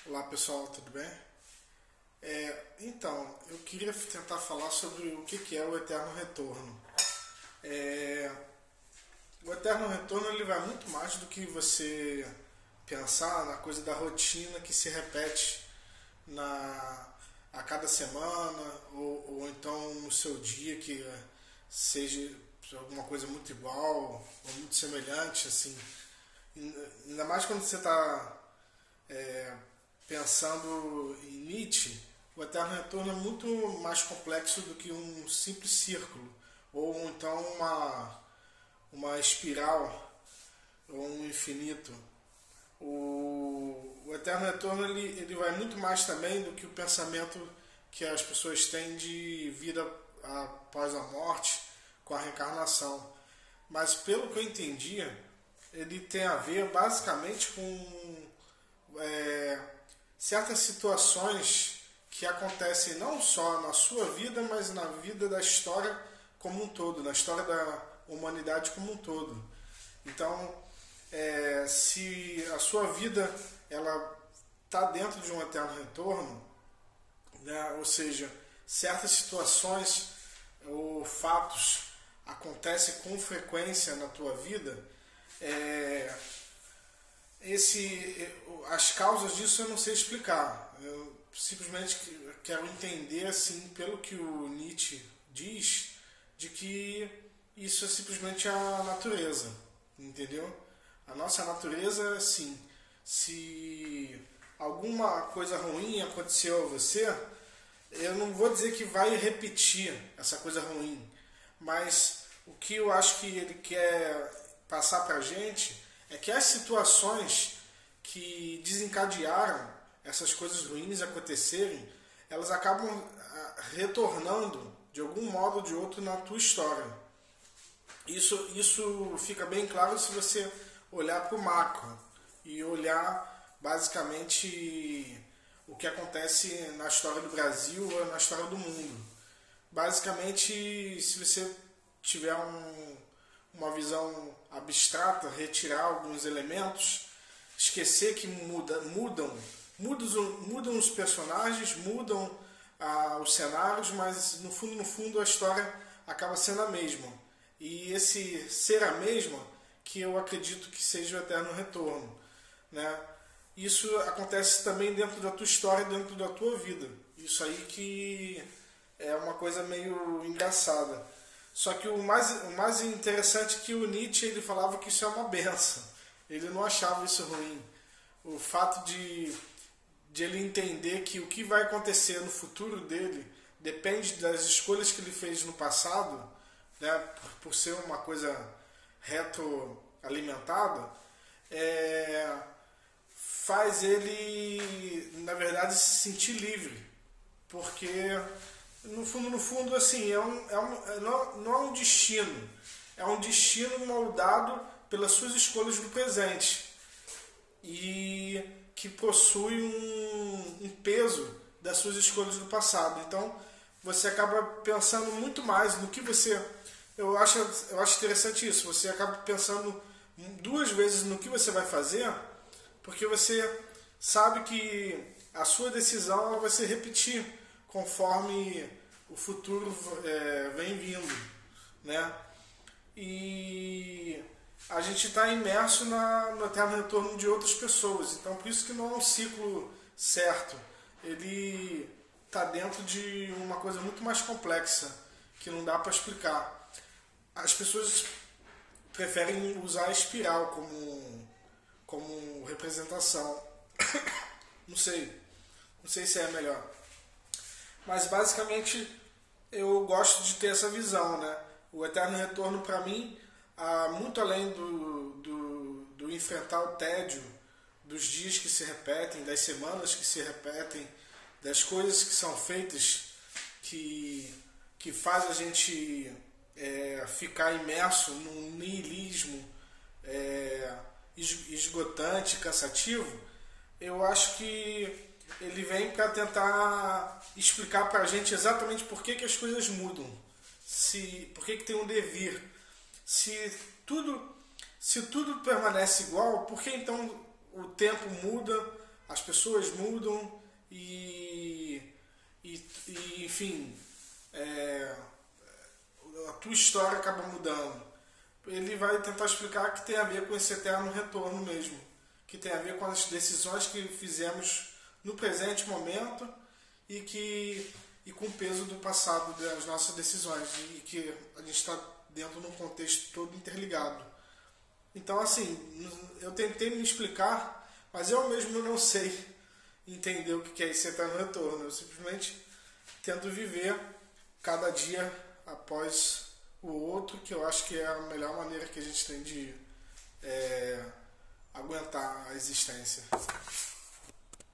Olá pessoal, tudo bem? Então, eu queria tentar falar sobre o que é o eterno retorno. O eterno retorno ele vai muito mais do que você pensar na coisa da rotina que se repete a cada semana ou então no seu dia que seja alguma coisa muito igual ou muito semelhante, assim. Ainda mais quando você está pensando em Nietzsche, o eterno retorno é muito mais complexo do que um simples círculo ou então uma espiral ou um infinito. O eterno retorno ele vai muito mais também do que o pensamento que as pessoas têm de vida após a morte, com a reencarnação. Mas pelo que eu entendia, ele tem a ver basicamente com certas situações que acontecem não só na sua vida, mas na vida da história como um todo, na história da humanidade como um todo. Então, se a sua vida ela está dentro de um eterno retorno, né, ou seja, certas situações ou fatos acontecem com frequência na tua vida, as causas disso eu não sei explicar. Eu simplesmente quero entender, assim, pelo que o Nietzsche diz, de que isso é simplesmente a natureza, entendeu? A nossa natureza, assim, se alguma coisa ruim aconteceu a você, eu não vou dizer que vai repetir essa coisa ruim, mas o que eu acho que ele quer passar pra gente é que as situações que desencadearam essas coisas ruins acontecerem, elas acabam retornando de algum modo ou de outro na tua história. Isso fica bem claro se você olhar para o macro e olhar basicamente o que acontece na história do Brasil ou na história do mundo. Basicamente, se você tiver uma visão abstrata, retirar alguns elementos, esquecer que mudam os personagens, mudam os cenários, mas no fundo a história acaba sendo a mesma. E esse ser a mesma que eu acredito que seja o eterno retorno, né? Isso acontece também dentro da tua história, dentro da tua vida. Isso aí que é uma coisa meio engraçada. Só que o mais interessante é que o Nietzsche ele falava que isso é uma benção. Ele não achava isso ruim. O fato de ele entender que o que vai acontecer no futuro dele depende das escolhas que ele fez no passado, né, por ser uma coisa retroalimentada, faz ele, na verdade, se sentir livre. Porque no fundo, assim, não é um destino. É um destino moldado pelas suas escolhas do presente. E que possui um peso das suas escolhas do passado. Então, você acaba pensando muito mais no que você... Eu acho interessante isso. Você acaba pensando duas vezes no que você vai fazer, porque você sabe que a sua decisão ela vai se repetir conforme o futuro vem vindo, né? E a gente está imerso no eterno retorno de outras pessoas. Então, por isso que não é um ciclo certo. Ele está dentro de uma coisa muito mais complexa, que não dá para explicar. As pessoas preferem usar a espiral como representação. Não sei se é melhor. Mas, basicamente, eu gosto de ter essa visão, né? O eterno retorno, para mim, muito além do enfrentar o tédio dos dias que se repetem, das semanas que se repetem, das coisas que são feitas que faz a gente ficar imerso num niilismo esgotante, cansativo. Eu acho que ele vem para tentar explicar para a gente exatamente por que as coisas mudam, por que tem um devir. Se tudo permanece igual, por que então o tempo muda, as pessoas mudam enfim, a tua história acaba mudando. Ele vai tentar explicar que tem a ver com esse eterno retorno mesmo, que tem a ver com as decisões que fizemos no presente momento e com o peso do passado das nossas decisões, e que a gente está dentro de um contexto todo interligado. Então, assim, eu tentei me explicar, mas eu mesmo não sei entender o que é esse eterno retorno. Eu simplesmente tento viver cada dia após o outro, que eu acho que é a melhor maneira que a gente tem de aguentar a existência.